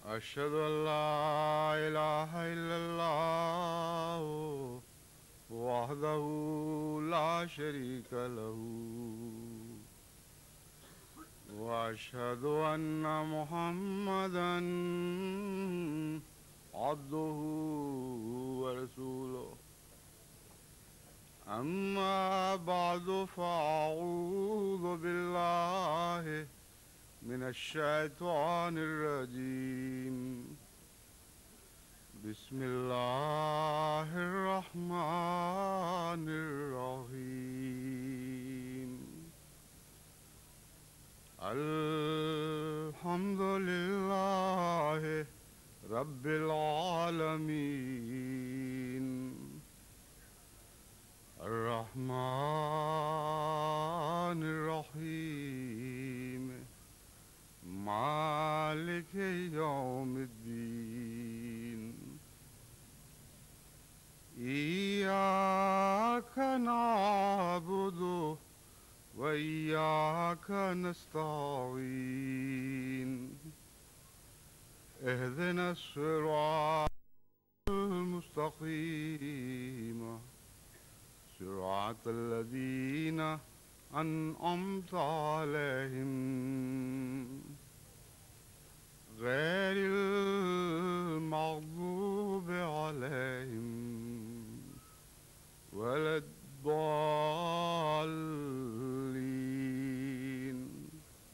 أشهد أن لا إله إلا الله وحده لا شريك له وأشهد أن محمدا عبده ورسوله أما بعد فأعوذ بالله من الشيطان الرجيم بسم الله الرحمن الرحيم الحمد لله رب العالمين الرحمن الرحيم مالك يوم الدين إياك نعبد وإياك نستعين اهدنا الصراط المستقيم صراط الذين أنعمت عليهم غير المغضوب عليهم ولا الضالين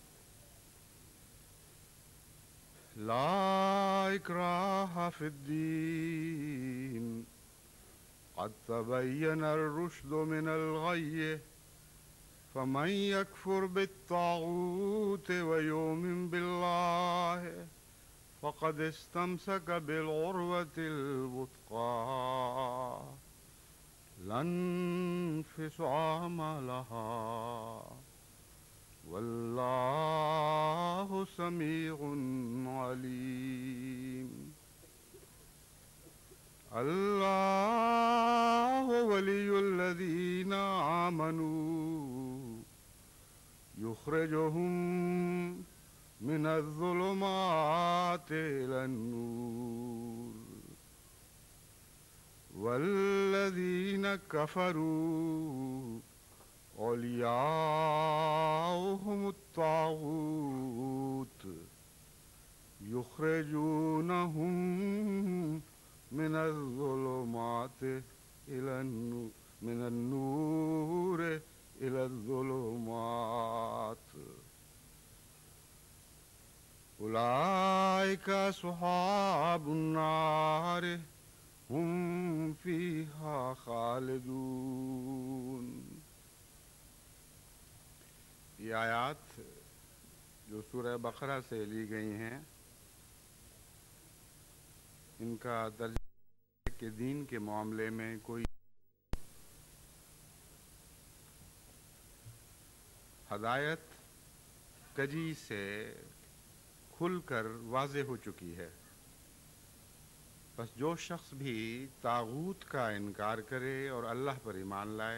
لا إكراه في الدين قد تبين الرشد من الغي فمن يكفر بالطاغوت ويؤمن بالله فقد استمسك بالعروة الوثقى لا انفصام لها والله سميع عليم الله ولي الذين آمنوا يخرجهم من الظلمات إلى النور والذين كفروا أولياؤهم الطاغوت يخرجونهم من الظلمات إلى النور من النور إلى الظلمات أولئك أصحاب النار هم فيها خالدون. یہ آیات جو سورہ بقرہ سے لی گئی ہیں ان کا ترجمہ کہ دین کے معاملے میں کوئی ہدایت کجی سے کھل کر واضح ہو چکی ہے. بس جو شخص بھی طاغوت کا انکار کرے اور اللہ پر ایمان لائے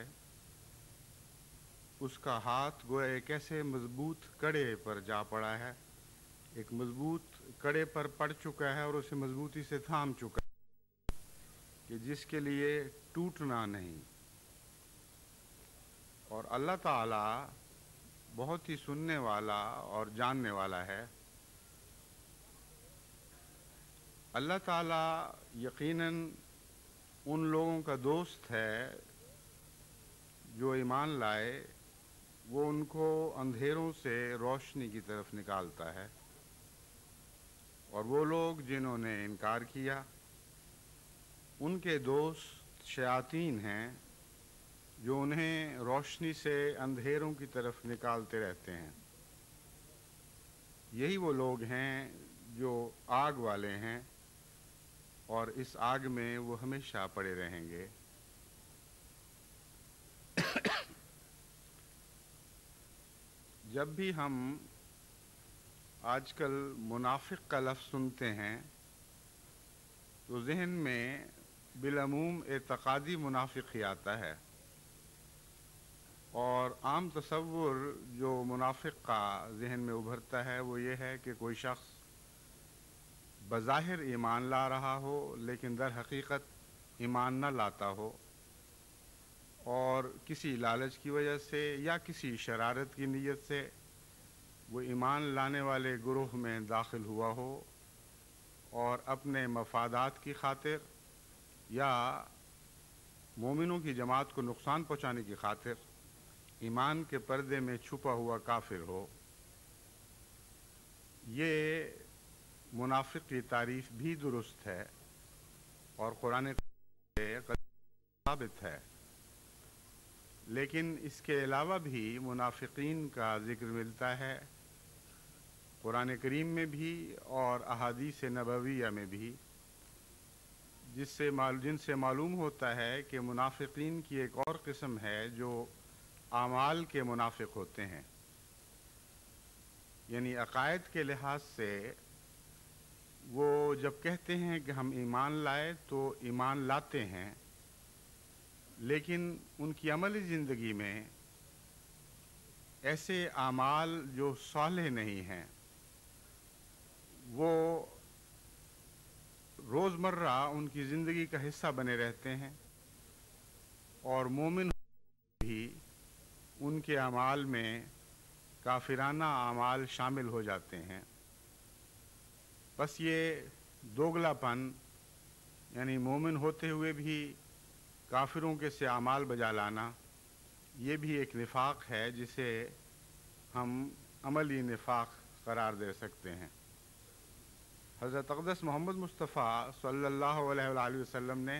اس کا ہاتھ گویا ایک ایسے مضبوط کڑے پر جا پڑا ہے، ایک مضبوط کڑے پر پڑ چکا ہے اور اسے مضبوطی سے تھام چکا ہے کہ جس کے لیے ٹوٹنا نہیں. اور اللہ تعالی بہت ہی سننے والا اور جاننے والا ہے. اللہ تعالی یقیناً ان لوگوں کا دوست ہے جو ایمان لائے، وہ ان کو اندھیروں سے روشنی کی طرف نکالتا ہے، اور وہ لوگ جنہوں نے انکار کیا ان کے دوست شیاطین ہیں جو انہیں روشنی سے اندھیروں کی طرف نکالتے رہتے ہیں. یہی وہ لوگ ہیں جو آگ والے ہیں اور اس آگ میں وہ ہمیشہ پڑے رہیں گے. جب بھی ہم آج کل منافق کا لفظ سنتے ہیں تو ذہن میں بالعموم اعتقادی منافق ہی آتا ہے، اور عام تصور جو منافق کا ذہن میں ابھرتا ہے وہ یہ ہے کہ کوئی شخص بظاہر ایمان لا رہا ہو لیکن در حقیقت ایمان نہ لاتا ہو، اور کسی لالچ کی وجہ سے یا کسی شرارت کی نیت سے وہ ایمان لانے والے گروہ میں داخل ہوا ہو اور اپنے مفادات کی خاطر یا مومنوں کی جماعت کو نقصان پہنچانے کی خاطر ایمان کے پردے میں چھپا ہوا کافر ہو، یہ منافق کی تعریف بھی درست ہے اور قرآن سے ثابت ہے، لیکن اس کے علاوہ بھی منافقین کا ذکر ملتا ہے قرآن کریم میں بھی اور احادیث نبویہ میں بھی، جن سے معلوم ہوتا ہے کہ منافقین کی ایک اور قسم ہے جو اعمال کے منافق ہوتے ہیں، یعنی عقائد کے لحاظ سے وہ جب کہتے ہیں کہ ہم ایمان لائے تو ایمان لاتے ہیں، لیکن ان کی عملی زندگی میں ایسے اعمال جو صالح نہیں ہیں وہ روزمرہ ان کی زندگی کا حصہ بنے رہتے ہیں، اور مومن بھی ان کے اعمال میں کافرانہ اعمال شامل ہو جاتے ہیں۔ بس یہ دوگلا پن، یعنی مومن ہوتے ہوئے بھی کافروں کے سے اعمال بجا لانا، یہ بھی ایک نفاق ہے جسے ہم عملی نفاق قرار دے سکتے ہیں۔ حضرت اقدس محمد مصطفیٰ صلی اللہ علیہ وآلہ وسلم نے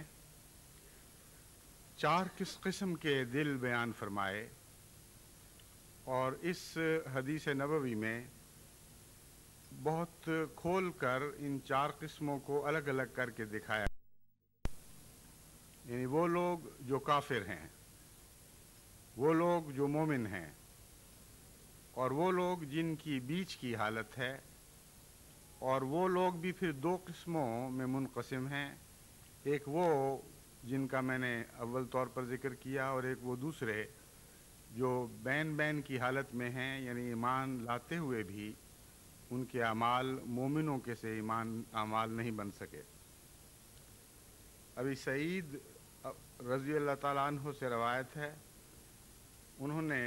4 قسم کے دل بیان فرمائے، اور اس حدیث نبوی میں بہت کھول کر ان 4 قسموں کو الگ الگ کر کے دکھایا، یعنی وہ لوگ جو کافر ہیں، وہ لوگ جو مومن ہیں، اور وہ لوگ جن کی بیچ کی حالت ہے، اور وہ لوگ بھی پھر 2 قسموں میں منقسم ہیں، ایک وہ جن کا میں نے اول طور پر ذکر کیا، اور ایک وہ دوسرے جو بین کی حالت میں ہیں، یعنی ایمان لاتے ہوئے بھی ان کے اعمال مومنوں کے سے ایمان اعمال نہیں بن سکے۔ ابھی سعید رضی اللہ تعالیٰ عنہ سے روایت ہے، انہوں نے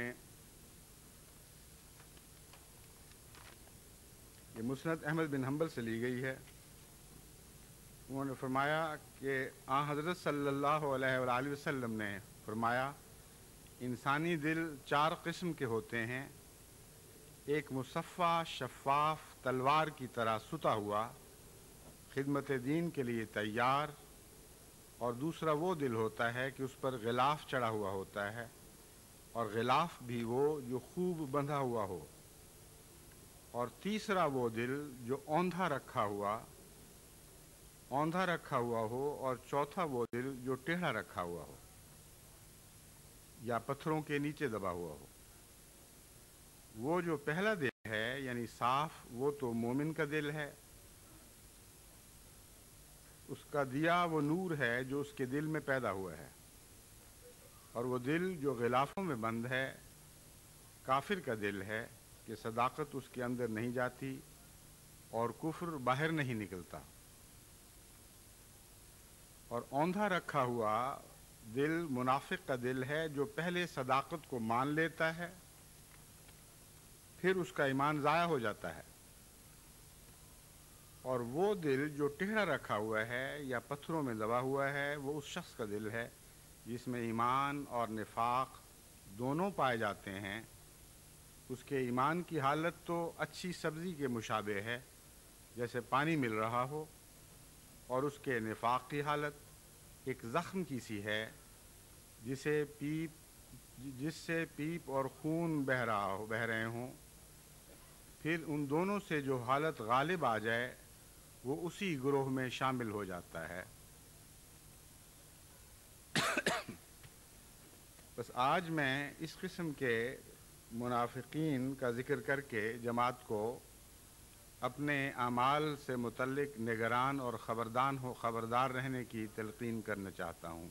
یہ مسند احمد بن حنبل سے لی گئی ہے، انہوں نے فرمایا کہ حضرت صلی اللہ علیہ وآلہ وسلم نے فرمایا انسانی دل 4 قسم کے ہوتے ہیں، ایک مصفہ شفاف تلوار کی طرح ستا ہوا خدمت دین کے لیے تیار، اور دوسرا وہ دل ہوتا ہے کہ اس پر غلاف چڑھا ہوا ہوتا ہے، اور غلاف بھی وہ جو خوب بندھا ہوا ہو، اور تیسرا وہ دل جو اوندھا رکھا ہوا ہو، اور چوتھا وہ دل جو ٹیڑھا رکھا ہوا ہو یا پتھروں کے نیچے دبا ہوا ہو۔ وہ جو پہلا دل ہے یعنی صاف، وہ تو مومن کا دل ہے، اس کا دیا وہ نور ہے جو اس کے دل میں پیدا ہوا ہے، اور وہ دل جو غلافوں میں بند ہے کافر کا دل ہے کہ صداقت اس کے اندر نہیں جاتی اور کفر باہر نہیں نکلتا، اور اوندھا رکھا ہوا دل منافق کا دل ہے جو پہلے صداقت کو مان لیتا ہے، پھر اس کا ایمان ضائع ہو جاتا ہے، اور وہ دل جو ٹیڑھا رکھا ہوا ہے یا پتھروں میں دبا ہوا ہے وہ اس شخص کا دل ہے جس میں ایمان اور نفاق دونوں پائے جاتے ہیں۔ اس کے ایمان کی حالت تو اچھی سبزی کے مشابہ ہے جیسے پانی مل رہا ہو، اور اس کے نفاق کی حالت ایک زخم کی سی ہے جس سے پیپ اور خون بہہ رہے ہوں، پھر ان دونوں سے جو حالت غالب آ جائے وہ اسی گروہ میں شامل ہو جاتا ہے۔ بس آج میں اس قسم کے منافقین کا ذکر کر کے جماعت کو اپنے اعمال سے متعلق نگران اور خبردار رہنے کی تلقین کرنا چاہتا ہوں۔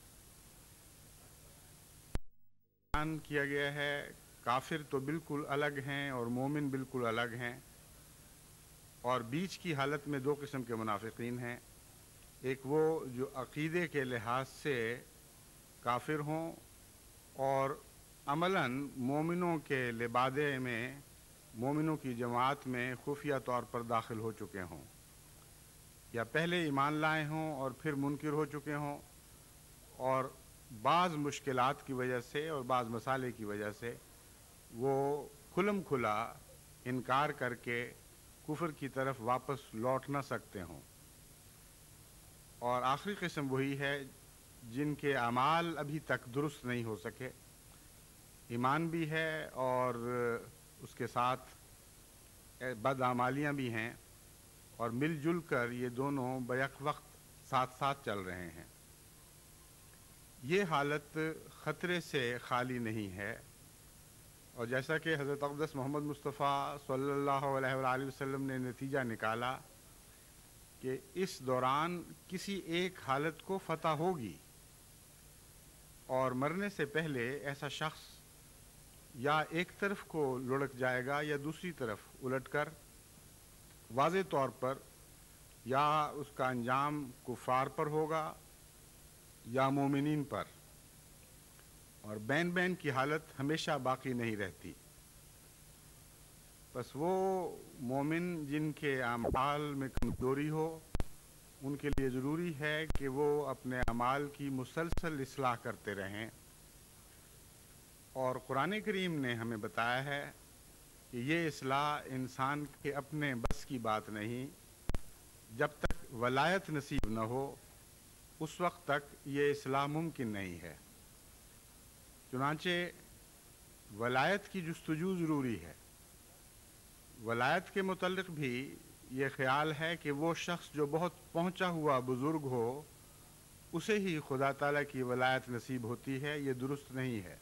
بیان کیا گیا ہے کافر تو بالکل الگ ہیں اور مومن بالکل الگ ہیں، اور بیچ کی حالت میں دو قسم کے منافقین ہیں، ایک وہ جو عقیدے کے لحاظ سے کافر ہوں اور عملاً مومنوں کے لبادے میں، مومنوں کی جماعت میں خفیہ طور پر داخل ہو چکے ہوں، یا پہلے ایمان لائے ہوں اور پھر منکر ہو چکے ہوں، اور بعض مشکلات کی وجہ سے اور بعض مسائل کی وجہ سے وہ کھلم کھلا انکار کر کے کفر کی طرف واپس لوٹ نہ سکتے ہوں۔ اور آخری قسم وہی ہے جن کے اعمال ابھی تک درست نہیں ہو سکے، ایمان بھی ہے اور اس کے ساتھ بدعمالیاں بھی ہیں، اور مل جل کر یہ دونوں بیک وقت ساتھ ساتھ چل رہے ہیں۔ یہ حالت خطرے سے خالی نہیں ہے، اور جیسا کہ حضرت اقدس محمد مصطفیٰ صلی اللہ علیہ وآلہ وسلم نے نتیجہ نکالا کہ اس دوران کسی ایک حالت کو فتح ہوگی، اور مرنے سے پہلے ایسا شخص یا ایک طرف کو لڑک جائے گا یا دوسری طرف الٹ کر واضح طور پر یا اس کا انجام کفار پر ہوگا یا مومنین پر، اور بین بین کی حالت ہمیشہ باقی نہیں رہتی۔ بس وہ مومن جن کے اعمال میں کمزوری ہو، ان کے لیے ضروری ہے کہ وہ اپنے اعمال کی مسلسل اصلاح کرتے رہیں، اور قرآن کریم نے ہمیں بتایا ہے کہ یہ اصلاح انسان کے اپنے بس کی بات نہیں، جب تک ولایت نصیب نہ ہو اس وقت تک یہ اصلاح ممکن نہیں ہے۔ چنانچہ ولایت کی جستجو ضروری ہے۔ ولایت کے متعلق بھی یہ خیال ہے کہ وہ شخص جو بہت پہنچا ہوا بزرگ ہو اسے ہی خدا تعالیٰ کی ولایت نصیب ہوتی ہے، یہ درست نہیں ہے۔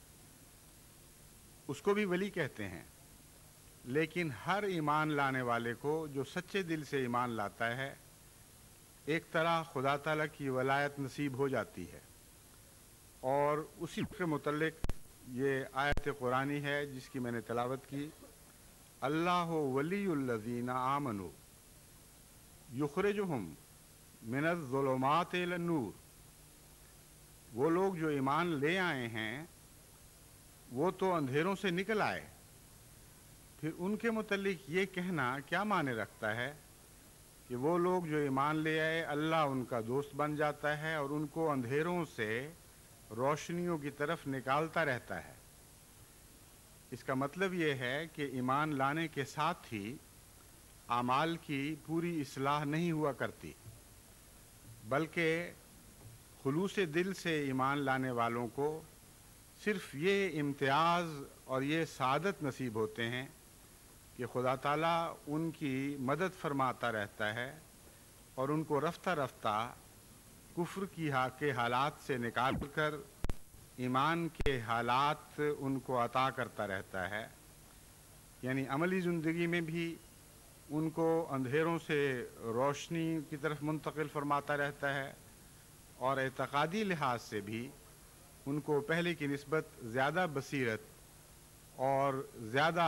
اس کو بھی ولی کہتے ہیں، لیکن ہر ایمان لانے والے کو جو سچے دل سے ایمان لاتا ہے ایک طرح خدا تعالیٰ کی ولایت نصیب ہو جاتی ہے۔ اور اسی کے متعلق یہ آیت قرآنی ہے جس کی میں نے تلاوت کی، اللہ ولی الذین آمنوا یخرجہم من الظلمات الی النور۔ وہ لوگ جو ایمان لے آئے ہیں وہ تو اندھیروں سے نکل آئے، پھر ان کے متعلق یہ کہنا کیا معنی رکھتا ہے کہ وہ لوگ جو ایمان لے آئے اللہ ان کا دوست بن جاتا ہے اور ان کو اندھیروں سے روشنیوں کی طرف نکالتا رہتا ہے۔ اس کا مطلب یہ ہے کہ ایمان لانے کے ساتھ ہی اعمال کی پوری اصلاح نہیں ہوا کرتی، بلکہ خلوص دل سے ایمان لانے والوں کو صرف یہ امتیاز اور یہ سعادت نصیب ہوتے ہیں کہ خدا تعالیٰ ان کی مدد فرماتا رہتا ہے اور ان کو رفتہ رفتہ کفر کے حالات سے نکال کر ایمان کے حالات ان کو عطا کرتا رہتا ہے۔ یعنی عملی زندگی میں بھی ان کو اندھیروں سے روشنی کی طرف منتقل فرماتا رہتا ہے، اور اعتقادی لحاظ سے بھی ان کو پہلے کی نسبت زیادہ بصیرت اور زیادہ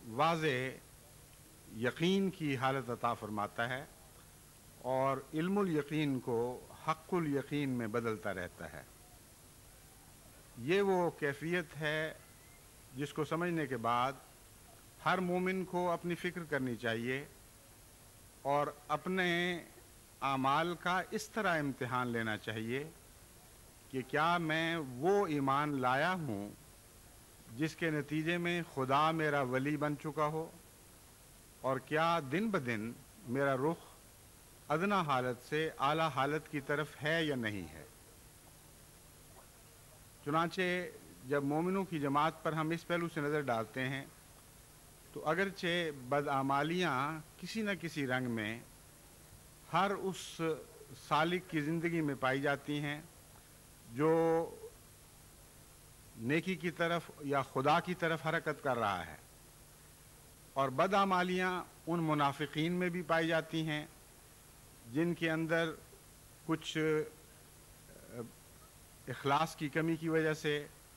واضح یقین کی حالت عطا فرماتا ہے، اور علم الیقین کو حق الیقین میں بدلتا رہتا ہے۔ یہ وہ کیفیت ہے جس کو سمجھنے کے بعد ہر مومن کو اپنی فکر کرنی چاہیے اور اپنے اعمال کا اس طرح امتحان لینا چاہیے کہ کیا میں وہ ایمان لایا ہوں جس کے نتیجے میں خدا میرا ولی بن چکا ہو، اور کیا دن بدن میرا رخ ادنا حالت سے اعلیٰ حالت کی طرف ہے یا نہیں ہے۔ چنانچہ جب مومنوں کی جماعت پر ہم اس پہلو سے نظر ڈالتے ہیں تو اگرچہ بدعمالیاں کسی نہ کسی رنگ میں ہر اس سالک کی زندگی میں پائی جاتی ہیں جو نیکی کی طرف یا خدا کی طرف حرکت کر رہا ہے، اور بدعمالیاں ان منافقین میں بھی پائی جاتی ہیں جن کے اندر کچھ اخلاص کی کمی کی وجہ سے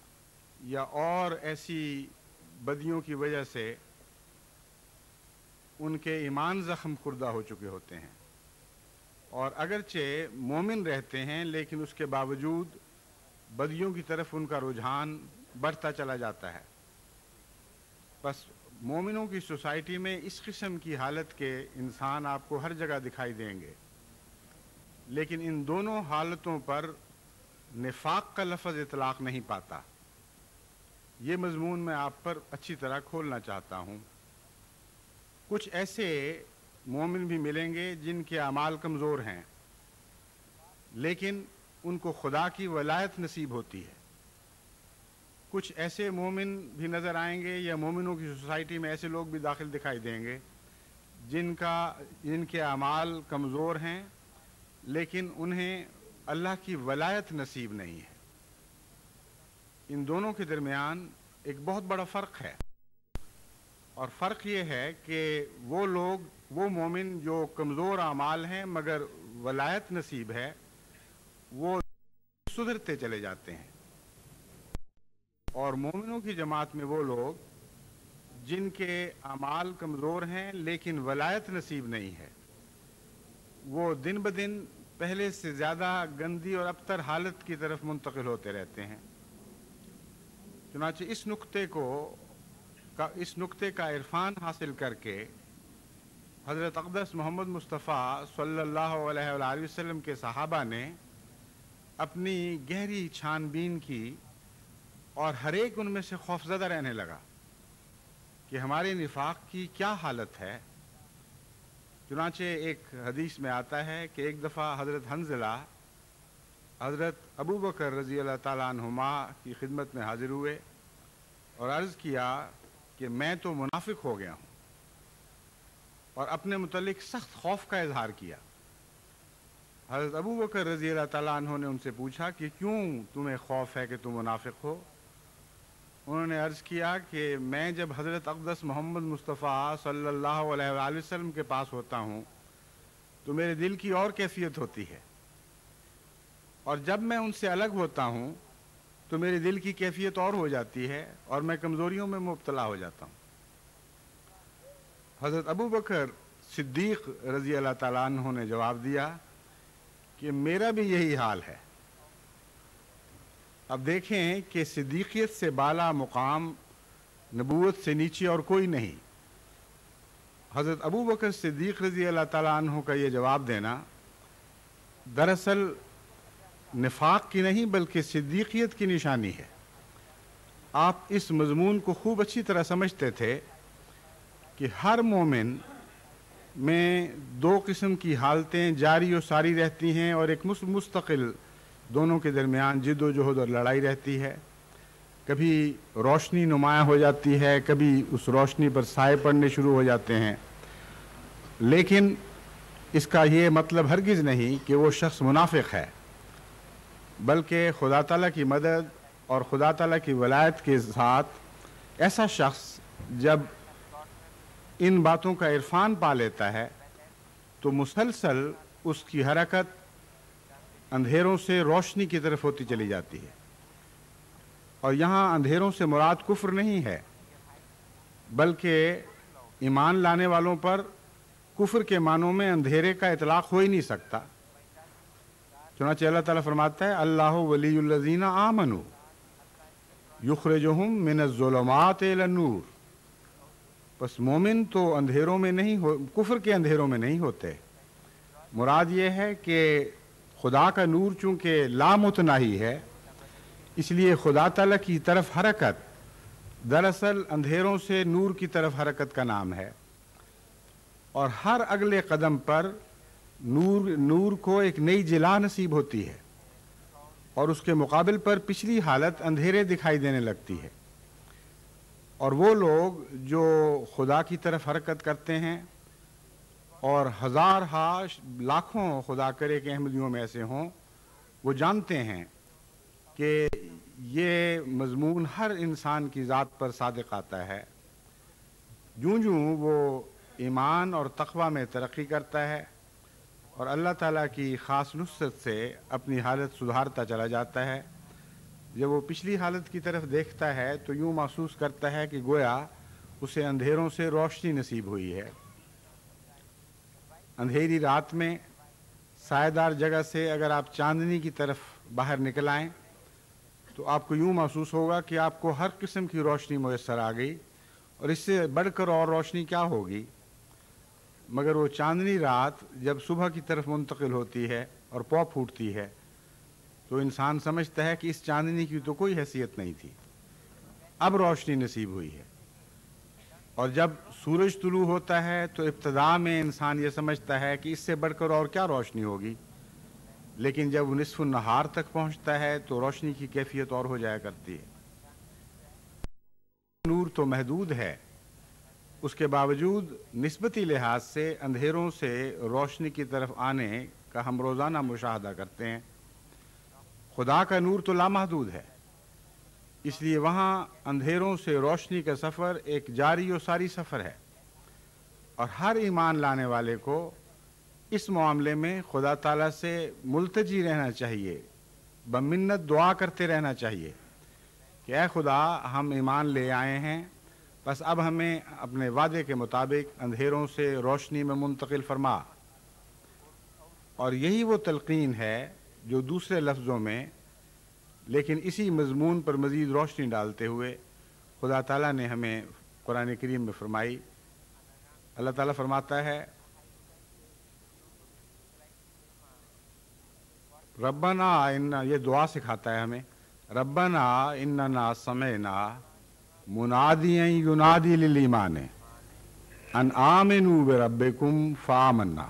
یا اور ایسی بدیوں کی وجہ سے ان کے ایمان زخم خوردہ ہو چکے ہوتے ہیں، اور اگرچہ مومن رہتے ہیں لیکن اس کے باوجود بدیوں کی طرف ان کا رجحان بڑھتا چلا جاتا ہے۔ بس مومنوں کی سوسائٹی میں اس قسم کی حالت کے انسان آپ کو ہر جگہ دکھائی دیں گے، لیکن ان دونوں حالتوں پر نفاق کا لفظ اطلاق نہیں پاتا۔ یہ مضمون میں آپ پر اچھی طرح کھولنا چاہتا ہوں۔ کچھ ایسے مومن بھی ملیں گے جن کے اعمال کمزور ہیں، لیکن ان کو خدا کی ولایت نصیب ہوتی ہے۔ کچھ ایسے مومن بھی نظر آئیں گے یا مومنوں کی سوسائٹی میں ایسے لوگ بھی داخل دکھائی دیں گے جن کے اعمال کمزور ہیں، لیکن انہیں اللہ کی ولایت نصیب نہیں ہے۔ ان دونوں کے درمیان ایک بہت بڑا فرق ہے، اور فرق یہ ہے کہ وہ مومن جو کمزور اعمال ہیں مگر ولایت نصیب ہے، وہ سدھرتے چلے جاتے ہیں، اور مومنوں کی جماعت میں وہ لوگ جن کے اعمال کمزور ہیں لیکن ولایت نصیب نہیں ہے، وہ دن بدن پہلے سے زیادہ گندی اور ابتر حالت کی طرف منتقل ہوتے رہتے ہیں۔ چنانچہ اس نقطے کا عرفان حاصل کر کے حضرت اقدس محمد مصطفیٰ صلی اللہ علیہ وآلہ وسلم کے صحابہ نے اپنی گہری چھان بین کی، اور ہر ایک ان میں سے خوفزدہ رہنے لگا کہ ہمارے نفاق کی کیا حالت ہے۔ چنانچہ ایک حدیث میں آتا ہے کہ ایک دفعہ حضرت حنظلہ حضرت ابو بکر رضی اللہ تعالیٰ عنہما کی خدمت میں حاضر ہوئے اور عرض کیا کہ میں تو منافق ہو گیا ہوں، اور اپنے متعلق سخت خوف کا اظہار کیا۔ حضرت ابو بکر رضی اللہ تعالیٰ عنہ نے ان سے پوچھا کہ کیوں تمہیں خوف ہے کہ تم منافق ہو؟ انہوں نے عرض کیا کہ میں جب حضرت اقدس محمد مصطفیٰ صلی اللہ علیہ وآلہ وسلم کے پاس ہوتا ہوں تو میرے دل کی اور کیفیت ہوتی ہے، اور جب میں ان سے الگ ہوتا ہوں تو میرے دل کی کیفیت اور ہو جاتی ہے، اور میں کمزوریوں میں مبتلا ہو جاتا ہوں۔ حضرت ابو بکر صدیق رضی اللہ تعالیٰ عنہ نے جواب دیا کہ میرا بھی یہی حال ہے۔ اب دیکھیں کہ صدیقیت سے بالا مقام نبوت سے نیچے اور کوئی نہیں۔ حضرت ابو بکر صدیق رضی اللہ تعالیٰ عنہ کا یہ جواب دینا دراصل نفاق کی نہیں بلکہ صدیقیت کی نشانی ہے۔ آپ اس مضمون کو خوب اچھی طرح سمجھتے تھے کہ ہر مومن میں دو قسم کی حالتیں جاری و ساری رہتی ہیں، اور ایک مستقل دونوں کے درمیان جد و جہد اور لڑائی رہتی ہے۔ کبھی روشنی نمایاں ہو جاتی ہے، کبھی اس روشنی پر سائے پڑنے شروع ہو جاتے ہیں، لیکن اس کا یہ مطلب ہرگز نہیں کہ وہ شخص منافق ہے، بلکہ خدا تعالیٰ کی مدد اور خدا تعالیٰ کی ولایت کے ساتھ ایسا شخص جب ان باتوں کا عرفان پا لیتا ہے تو مسلسل اس کی حرکت اندھیروں سے روشنی کی طرف ہوتی چلی جاتی ہے۔ اور یہاں اندھیروں سے مراد کفر نہیں ہے، بلکہ ایمان لانے والوں پر کفر کے معنوں میں اندھیرے کا اطلاق ہو ہی نہیں سکتا۔ چنانچہ اللہ تعالیٰ فرماتا ہے اللہ ولی الذین آمنوا یخرجہم من الظلمات الی النور۔ بس مومن تو اندھیروں میں کفر کے اندھیروں میں نہیں ہوتے، مراد یہ ہے کہ خدا کا نور چونکہ لامتناہی ہے، اس لیے خدا تعالیٰ کی طرف حرکت دراصل اندھیروں سے نور کی طرف حرکت کا نام ہے، اور ہر اگلے قدم پر نور کو ایک نئی جلا نصیب ہوتی ہے، اور اس کے مقابل پر پچھلی حالت اندھیرے دکھائی دینے لگتی ہے۔ اور وہ لوگ جو خدا کی طرف حرکت کرتے ہیں، اور ہزار لاکھوں خدا کرے کہ احمدیوں میں ایسے ہوں، وہ جانتے ہیں کہ یہ مضمون ہر انسان کی ذات پر صادق آتا ہے۔ جوں وہ ایمان اور تقوی میں ترقی کرتا ہے اور اللہ تعالیٰ کی خاص نصرت سے اپنی حالت سدھارتا چلا جاتا ہے، جب وہ پچھلی حالت کی طرف دیکھتا ہے تو یوں محسوس کرتا ہے کہ گویا اسے اندھیروں سے روشنی نصیب ہوئی ہے، اندھیری رات میں سائیدار جگہ سے اگر آپ چاندنی کی طرف باہر نکل آئیں تو آپ کو یوں محسوس ہوگا کہ آپ کو ہر قسم کی روشنی میسر آ گئی، اور اس سے بڑھ کر اور روشنی کیا ہوگی۔ مگر وہ چاندنی رات جب صبح کی طرف منتقل ہوتی ہے اور پو پھوٹتی ہے تو انسان سمجھتا ہے کہ اس چاندنی کی تو کوئی حیثیت نہیں تھی، اب روشنی نصیب ہوئی ہے۔ اور جب سورج طلوع ہوتا ہے تو ابتدا میں انسان یہ سمجھتا ہے کہ اس سے بڑھ کر اور کیا روشنی ہوگی، لیکن جب وہ نصف النہار تک پہنچتا ہے تو روشنی کی کیفیت اور ہو جایا کرتی ہے۔ نور تو محدود ہے، اس کے باوجود نسبتی لحاظ سے اندھیروں سے روشنی کی طرف آنے کا ہم روزانہ مشاہدہ کرتے ہیں۔ خدا کا نور تو لامحدود ہے، اس لیے وہاں اندھیروں سے روشنی کا سفر ایک جاری و ساری سفر ہے، اور ہر ایمان لانے والے کو اس معاملے میں خدا تعالیٰ سے ملتجی رہنا چاہیے، بمنت دعا کرتے رہنا چاہیے کہ اے خدا ہم ایمان لے آئے ہیں، بس اب ہمیں اپنے وعدے کے مطابق اندھیروں سے روشنی میں منتقل فرما۔ اور یہی وہ تلقین ہے جو دوسرے لفظوں میں لیکن اسی مضمون پر مزید روشنی ڈالتے ہوئے خدا تعالیٰ نے ہمیں قرآن کریم میں فرمائی۔ اللہ تعالیٰ فرماتا ہے ربنا یہ دعا سکھاتا ہے ہمیں، ربنا اننا سمعنا منادیا ینادی للایمان ان آمنوا بربکم فآمنا۔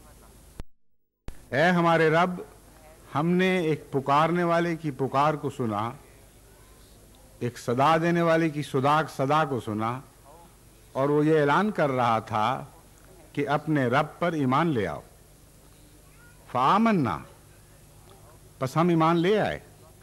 اے ہمارے رب، ہم نے ایک پکارنے والے کی پکار کو سنا، ایک صدا دینے والے کی صدا کو سنا، اور وہ یہ اعلان کر رہا تھا کہ اپنے رب پر ایمان لے آؤ۔ فآمنا، بس ہم ایمان لے آئے۔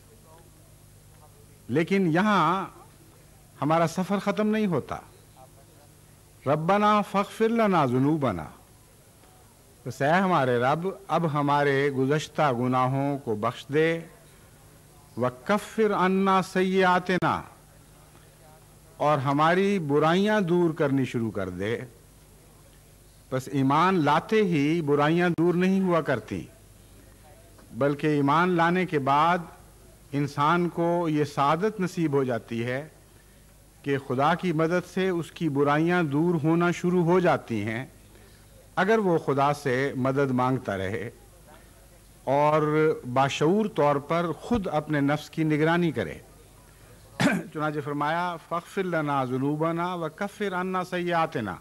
لیکن یہاں ہمارا سفر ختم نہیں ہوتا۔ ربنا فاغفر لنا ذنوبنا، بس اے ہمارے رب اب ہمارے گزشتہ گناہوں کو بخش دے، وکفر عنا سیئاتنا، اور ہماری برائیاں دور کرنی شروع کر دے۔ بس ایمان لاتے ہی برائیاں دور نہیں ہوا کرتی، بلکہ ایمان لانے کے بعد انسان کو یہ سعادت نصیب ہو جاتی ہے کہ خدا کی مدد سے اس کی برائیاں دور ہونا شروع ہو جاتی ہیں، اگر وہ خدا سے مدد مانگتا رہے اور باشعور طور پر خود اپنے نفس کی نگرانی کرے۔ چنانچہ فرمایا فاغفر لنا ذنوبنا وکفر عنا سیئاتنا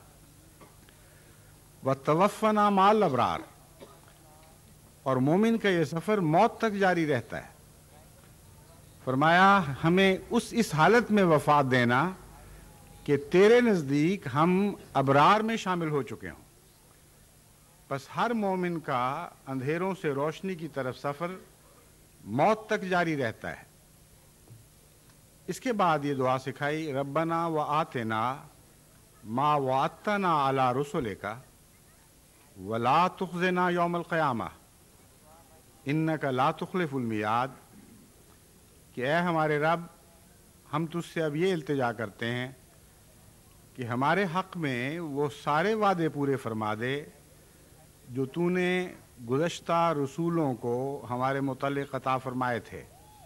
وتوفنا مع الابرار۔ اور مومن کا یہ سفر موت تک جاری رہتا ہے۔ فرمایا ہمیں اس حالت میں وفات دینا کہ تیرے نزدیک ہم ابرار میں شامل ہو چکے ہوں۔ بس ہر مومن کا اندھیروں سے روشنی کی طرف سفر موت تک جاری رہتا ہے۔ اس کے بعد یہ دعا سکھائی، ربنا وآتنا ما وعدتنا علی رسلک ولا تخزنا یوم القیامہ انک لا تخلف المیعاد، کہ اے ہمارے رب ہم تجھ سے اب یہ التجا کرتے ہیں کہ ہمارے حق میں وہ سارے وعدے پورے فرما دے جو تو نے گزشتہ رسولوں کو ہمارے متعلق عطا فرمائے تھے،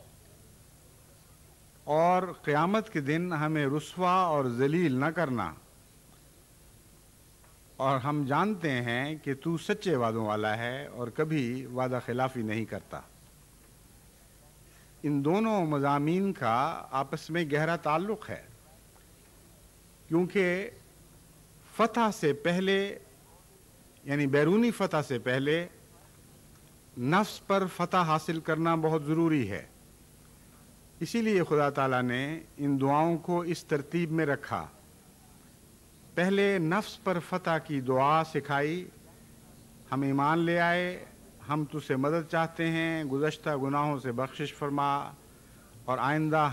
اور قیامت کے دن ہمیں رسوا اور ذلیل نہ کرنا۔ اور ہم جانتے ہیں کہ تو سچے وعدوں والا ہے اور کبھی وعدہ خلافی نہیں کرتا۔ ان دونوں مضامین کا آپس میں گہرا تعلق ہے، کیونکہ فتح سے پہلے یعنی بیرونی فتح سے پہلے نفس پر فتح حاصل کرنا بہت ضروری ہے۔ اسی لیے خدا تعالیٰ نے ان دعاؤں کو اس ترتیب میں رکھا۔ پہلے نفس پر فتح کی دعا سکھائی، ہم ایمان لے آئے، ہم تجھ سے مدد چاہتے ہیں، گزشتہ گناہوں سے بخشش فرما، اور آئندہ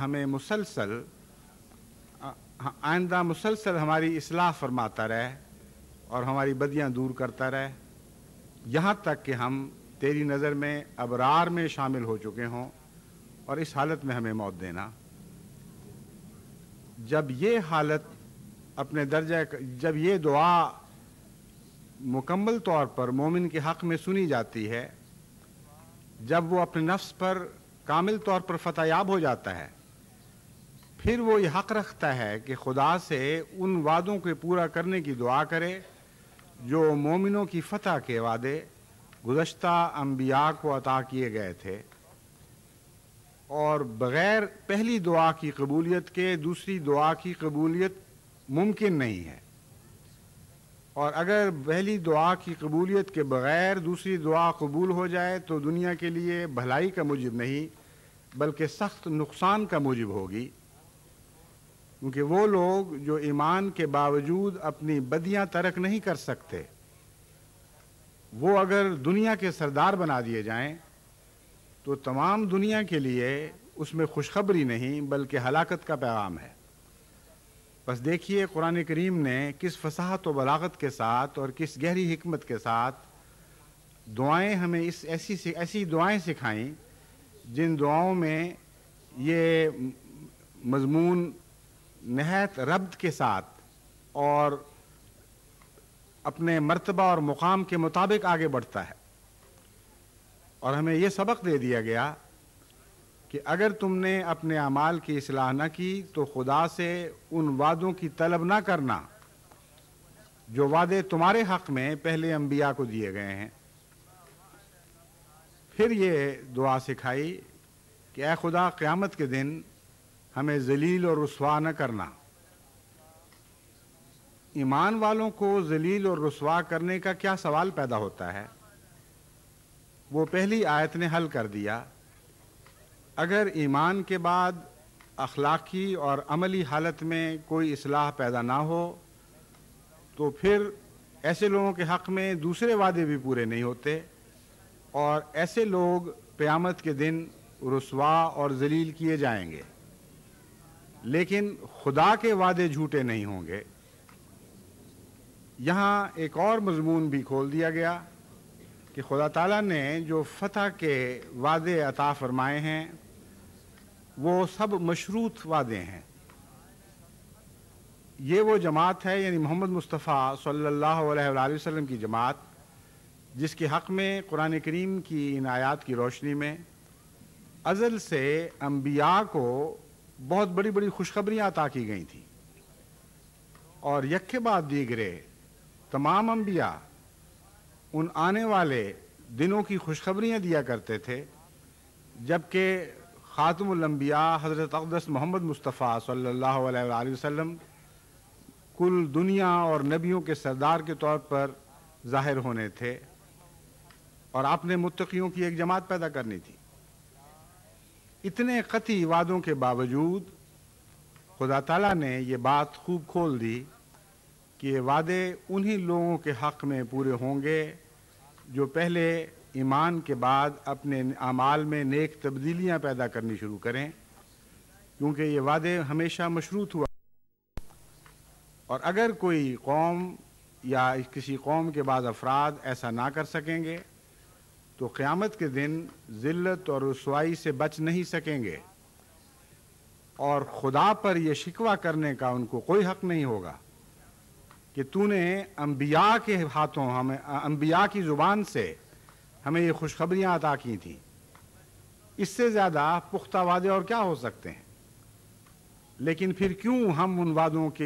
مسلسل ہماری اصلاح فرماتا رہے اور ہماری بدیاں دور کرتا رہے، یہاں تک کہ ہم تیری نظر میں ابرار میں شامل ہو چکے ہوں، اور اس حالت میں ہمیں موت دینا۔ جب یہ حالت جب یہ دعا مکمل طور پر مومن کے حق میں سنی جاتی ہے جب وہ اپنے نفس پر کامل طور پر فتح یاب ہو جاتا ہے. پھر وہ یہ حق رکھتا ہے کہ خدا سے ان وعدوں کو پورا کرنے کی دعا کرے جو مومنوں کی فتح کے وعدے گزشتہ انبیاء کو عطا کیے گئے تھے، اور بغیر پہلی دعا کی قبولیت کے دوسری دعا کی قبولیت ممکن نہیں ہے، اور اگر پہلی دعا کی قبولیت کے بغیر دوسری دعا قبول ہو جائے تو دنیا کے لیے بھلائی کا موجب نہیں بلکہ سخت نقصان کا موجب ہوگی، کیونکہ وہ لوگ جو ایمان کے باوجود اپنی بدیاں ترک نہیں کر سکتے، وہ اگر دنیا کے سردار بنا دیے جائیں تو تمام دنیا کے لیے اس میں خوشخبری نہیں بلکہ ہلاکت کا پیغام ہے. بس دیکھیے قرآن کریم نے کس فصاحت و بلاغت کے ساتھ اور کس گہری حکمت کے ساتھ دعائیں ہمیں ایسی دعائیں سکھائیں جن دعاؤں میں یہ مضمون نہایت ربط کے ساتھ اور اپنے مرتبہ اور مقام کے مطابق آگے بڑھتا ہے. اور ہمیں یہ سبق دے دیا گیا کہ اگر تم نے اپنے اعمال کی اصلاح نہ کی تو خدا سے ان وعدوں کی طلب نہ کرنا جو وعدے تمہارے حق میں پہلے انبیاء کو دیے گئے ہیں. پھر یہ دعا سکھائی کہ اے خدا قیامت کے دن ہمیں ذلیل اور رسوا نہ کرنا. ایمان والوں کو ذلیل اور رسوا کرنے کا کیا سوال پیدا ہوتا ہے؟ وہ پہلی آیت نے حل کر دیا. اگر ایمان کے بعد اخلاقی اور عملی حالت میں کوئی اصلاح پیدا نہ ہو تو پھر ایسے لوگوں کے حق میں دوسرے وعدے بھی پورے نہیں ہوتے، اور ایسے لوگ قیامت کے دن رسوا اور ذلیل کیے جائیں گے. لیکن خدا کے وعدے جھوٹے نہیں ہوں گے. یہاں ایک اور مضمون بھی کھول دیا گیا کہ خدا تعالیٰ نے جو فتح کے وعدے عطا فرمائے ہیں وہ سب مشروط وعدے ہیں. یہ وہ جماعت ہے، یعنی محمد مصطفیٰ صلی اللہ علیہ وآلہ وسلم کی جماعت، جس کے حق میں قرآن کریم کی ان آیات کی روشنی میں ازل سے انبیاء کو بہت بڑی بڑی خوشخبریاں عطا کی گئی تھیں، اور یک کے بعد دیگرے تمام انبیاء ان آنے والے دنوں کی خوشخبریاں دیا کرتے تھے، جبکہ خاتم الانبیاء حضرت اقدس محمد مصطفیٰ صلی اللہ علیہ وآلہ وسلم کل دنیا اور نبیوں کے سردار کے طور پر ظاہر ہونے تھے، اور آپ نے متقیوں کی ایک جماعت پیدا کرنی تھی. اتنے قطعی وعدوں کے باوجود خدا تعالیٰ نے یہ بات خوب کھول دی کہ یہ وعدے انہی لوگوں کے حق میں پورے ہوں گے جو پہلے ایمان کے بعد اپنے اعمال میں نیک تبدیلیاں پیدا کرنی شروع کریں، کیونکہ یہ وعدے ہمیشہ مشروط ہوا. اور اگر کوئی قوم یا کسی قوم کے بعد افراد ایسا نہ کر سکیں گے تو قیامت کے دن ذلت اور رسوائی سے بچ نہیں سکیں گے، اور خدا پر یہ شکوہ کرنے کا ان کو کوئی حق نہیں ہوگا کہ تو نے انبیاء کے ہاتھوں ہمیں انبیاء کی زبان سے ہمیں یہ خوشخبریاں عطا کی تھیں. اس سے زیادہ پختہ وعدے اور کیا ہو سکتے ہیں؟ لیکن پھر کیوں ہم ان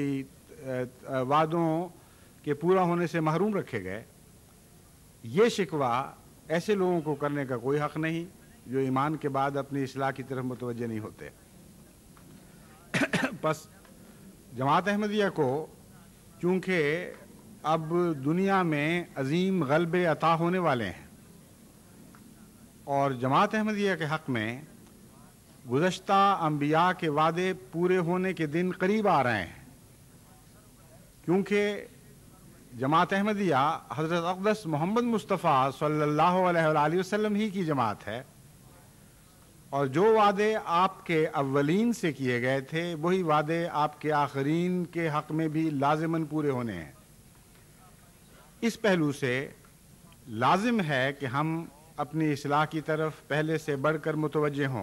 وعدوں کے پورا ہونے سے محروم رکھے گئے؟ یہ شکوہ ایسے لوگوں کو کرنے کا کوئی حق نہیں جو ایمان کے بعد اپنی اصلاح کی طرف متوجہ نہیں ہوتے. بس جماعت احمدیہ کو چونکہ اب دنیا میں عظیم غلبے عطا ہونے والے ہیں، اور جماعت احمدیہ کے حق میں گزشتہ انبیاء کے وعدے پورے ہونے کے دن قریب آ رہے ہیں، کیونکہ جماعت احمدیہ حضرت اقدس محمد مصطفیٰ صلی اللہ علیہ وآلہ وسلم ہی کی جماعت ہے، اور جو وعدے آپ کے اولین سے کیے گئے تھے وہی وعدے آپ کے آخرین کے حق میں بھی لازماً پورے ہونے ہیں. اس پہلو سے لازم ہے کہ ہم اپنی اصلاح کی طرف پہلے سے بڑھ کر متوجہ ہوں.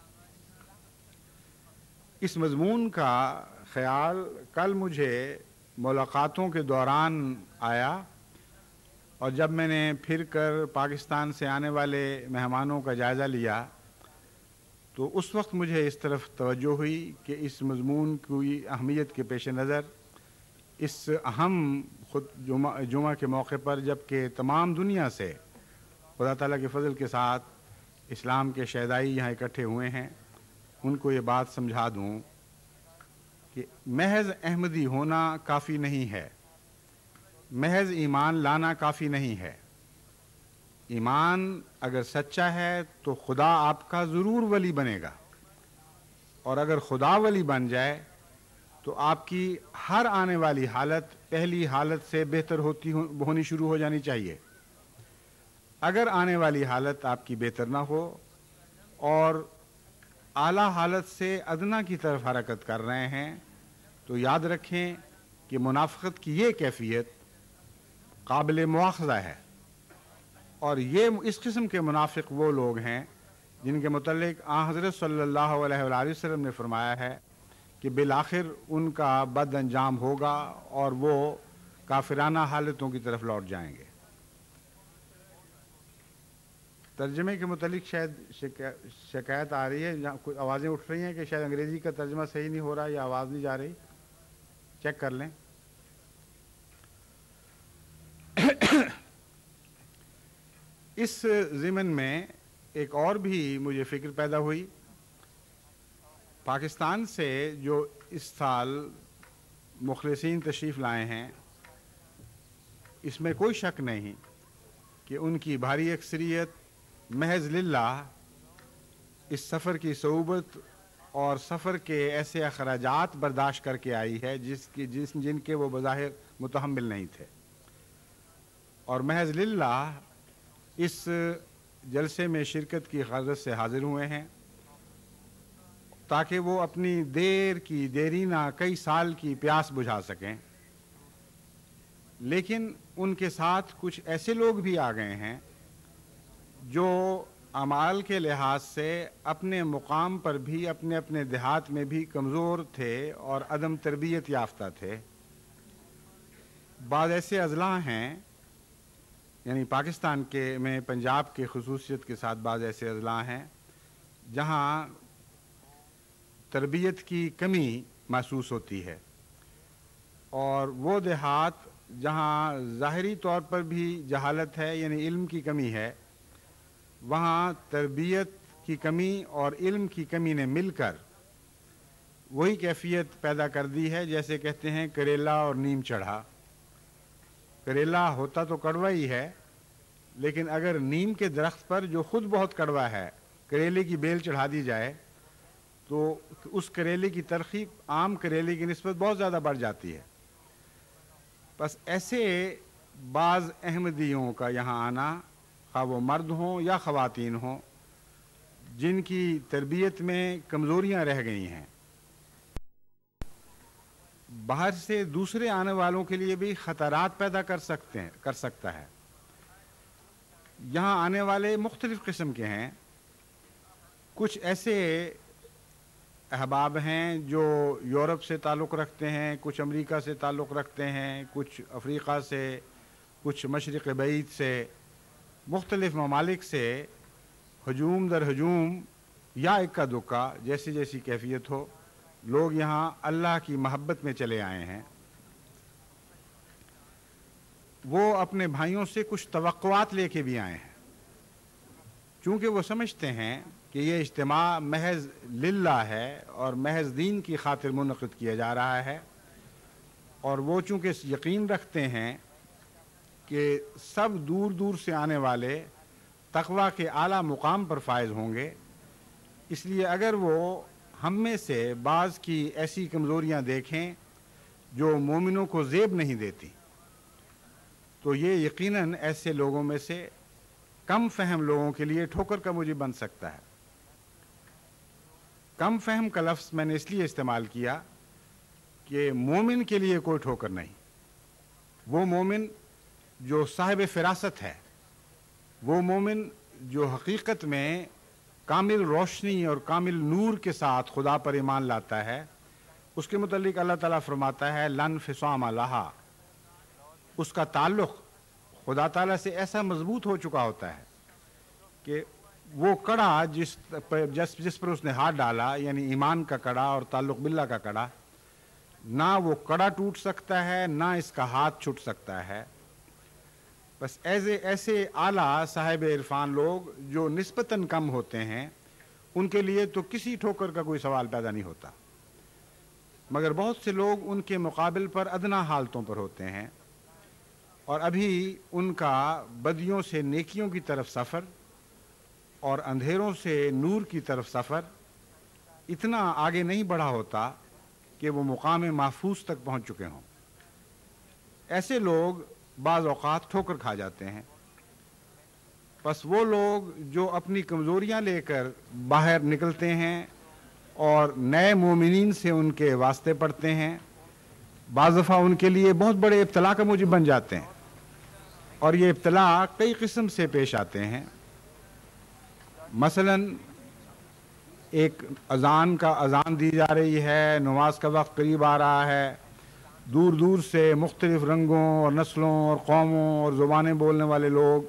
اس مضمون کا خیال کل مجھے ملاقاتوں کے دوران آیا اور جب میں نے پھر کر پاکستان سے آنے والے مہمانوں کا جائزہ لیا تو اس وقت مجھے اس طرف توجہ ہوئی کہ اس مضمون کی اہمیت کے پیش نظر اس اہم جمعہ کے موقع پر جب کہ تمام دنیا سے خدا تعالیٰ کے فضل کے ساتھ اسلام کے شہدائی یہاں اکٹھے ہوئے ہیں، ان کو یہ بات سمجھا دوں کہ محض احمدی ہونا کافی نہیں ہے، محض ایمان لانا کافی نہیں ہے۔ ایمان اگر سچا ہے تو خدا آپ کا ضرور ولی بنے گا، اور اگر خدا ولی بن جائے تو آپ کی ہر آنے والی حالت پہلی حالت سے بہتر ہونی شروع ہو جانی چاہیے۔ اگر آنے والی حالت آپ کی بہتر نہ ہو اور اعلیٰ حالت سے ادنیٰ کی طرف حرکت کر رہے ہیں تو یاد رکھیں کہ منافقت کی یہ کیفیت قابل مواخذہ ہے، اور یہ اس قسم کے منافق وہ لوگ ہیں جن کے متعلق حضرت صلی اللہ علیہ وآلہ وسلم نے فرمایا ہے کہ بالآخر ان کا بد انجام ہوگا اور وہ کافرانہ حالتوں کی طرف لوٹ جائیں گے۔ ترجمے کے متعلق شاید شکایت آ رہی ہے، کچھ آوازیں اٹھ رہی ہیں کہ شاید انگریزی کا ترجمہ صحیح نہیں ہو رہا یا آواز نہیں جا رہی، چیک کر لیں۔ اس ضمن میں ایک اور بھی مجھے فکر پیدا ہوئی، پاکستان سے جو اس سال مخلصین تشریف لائے ہیں اس میں کوئی شک نہیں کہ ان کی بھاری اکثریت محض للہ اس سفر کی صعوبت اور سفر کے ایسے اخراجات برداشت کر کے آئی ہے جن کے وہ بظاہر متحمل نہیں تھے، اور محض للہ اس جلسے میں شرکت کی غرض سے حاضر ہوئے ہیں تاکہ وہ اپنی دیرینہ کئی سال کی پیاس بجھا سکیں۔ لیکن ان کے ساتھ کچھ ایسے لوگ بھی آ گئے ہیں جو اعمال کے لحاظ سے اپنے مقام پر بھی اپنے دیہات میں بھی کمزور تھے اور عدم تربیت یافتہ تھے۔ بعض ایسے اضلاع ہیں، یعنی پاکستان میں پنجاب کے خصوصیت کے ساتھ بعض ایسے اضلاع ہیں جہاں تربیت کی کمی محسوس ہوتی ہے، اور وہ دیہات جہاں ظاہری طور پر بھی جہالت ہے یعنی علم کی کمی ہے، وہاں تربیت کی کمی اور علم کی کمی نے مل کر وہی کیفیت پیدا کر دی ہے جیسے کہتے ہیں کریلا اور نیم چڑھا۔ کریلا ہوتا تو کڑوا ہی ہے، لیکن اگر نیم کے درخت پر جو خود بہت کڑوا ہے کریلے کی بیل چڑھا دی جائے تو اس کریلے کی تلخی عام کریلے کی نسبت بہت زیادہ بڑھ جاتی ہے۔ بس ایسے بعض احمدیوں کا یہاں آنا، خواہ وہ مرد ہوں یا خواتین ہوں، جن کی تربیت میں کمزوریاں رہ گئی ہیں، باہر سے دوسرے آنے والوں کے لیے بھی خطرات پیدا کر سکتا ہے۔ یہاں آنے والے مختلف قسم کے ہیں، کچھ ایسے احباب ہیں جو یورپ سے تعلق رکھتے ہیں، کچھ امریکہ سے تعلق رکھتے ہیں، کچھ افریقہ سے، کچھ مشرق بعید سے، مختلف ممالک سے ہجوم در ہجوم یا اکا دکا جیسی جیسی کیفیت ہو، لوگ یہاں اللہ کی محبت میں چلے آئے ہیں۔ وہ اپنے بھائیوں سے کچھ توقعات لے کے بھی آئے ہیں، چونکہ وہ سمجھتے ہیں کہ یہ اجتماع محض للہ ہے اور محض دین کی خاطر منعقد کیا جا رہا ہے، اور وہ چونکہ یقین رکھتے ہیں کہ سب دور دور سے آنے والے تقویٰ کے اعلیٰ مقام پر فائز ہوں گے، اس لیے اگر وہ ہم میں سے بعض کی ایسی کمزوریاں دیکھیں جو مومنوں کو زیب نہیں دیتی تو یہ یقیناً ایسے لوگوں میں سے کم فہم لوگوں کے لیے ٹھوکر کا موجب بن سکتا ہے۔ کم فہم کا لفظ میں نے اس لیے استعمال کیا کہ مومن کے لیے کوئی ٹھوکر نہیں۔ وہ مومن جو صاحب فراست ہے، وہ مومن جو حقیقت میں کامل روشنی اور کامل نور کے ساتھ خدا پر ایمان لاتا ہے، اس کے متعلق اللہ تعالیٰ فرماتا ہے لن فصام لہا، اس کا تعلق خدا تعالیٰ سے ایسا مضبوط ہو چکا ہوتا ہے کہ وہ کڑا جس پر اس نے ہاتھ ڈالا، یعنی ایمان کا کڑا اور تعلق باللہ کا کڑا، نہ وہ کڑا ٹوٹ سکتا ہے نہ اس کا ہاتھ چھوٹ سکتا ہے۔ بس ایسے اعلیٰ صاحب عرفان لوگ جو نسبتاً کم ہوتے ہیں، ان کے لیے تو کسی ٹھوکر کا کوئی سوال پیدا نہیں ہوتا، مگر بہت سے لوگ ان کے مقابل پر ادنا حالتوں پر ہوتے ہیں، اور ابھی ان کا بدیوں سے نیکیوں کی طرف سفر اور اندھیروں سے نور کی طرف سفر اتنا آگے نہیں بڑھا ہوتا کہ وہ مقام محفوظ تک پہنچ چکے ہوں۔ ایسے لوگ بعض اوقات ٹھوکر کھا جاتے ہیں۔ بس وہ لوگ جو اپنی کمزوریاں لے کر باہر نکلتے ہیں اور نئے مومنین سے ان کے واسطے پڑتے ہیں، بعض دفعہ ان کے لیے بہت بڑے ابتلا کا موجب بن جاتے ہیں، اور یہ ابتلا کئی قسم سے پیش آتے ہیں۔ مثلا ایک اذان دی جا رہی ہے، نماز کا وقت قریب آ رہا ہے، دور دور سے مختلف رنگوں اور نسلوں اور قوموں اور زبانیں بولنے والے لوگ